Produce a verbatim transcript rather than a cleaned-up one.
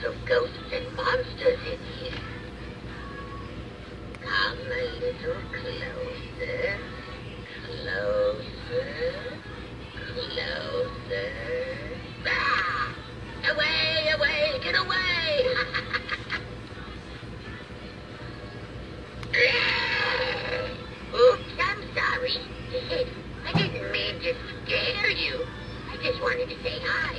of ghosts and monsters in here. Come a little closer, closer, closer. Ah! Away, away, get away! Oops, I'm sorry. I didn't mean to scare you. I just wanted to say hi.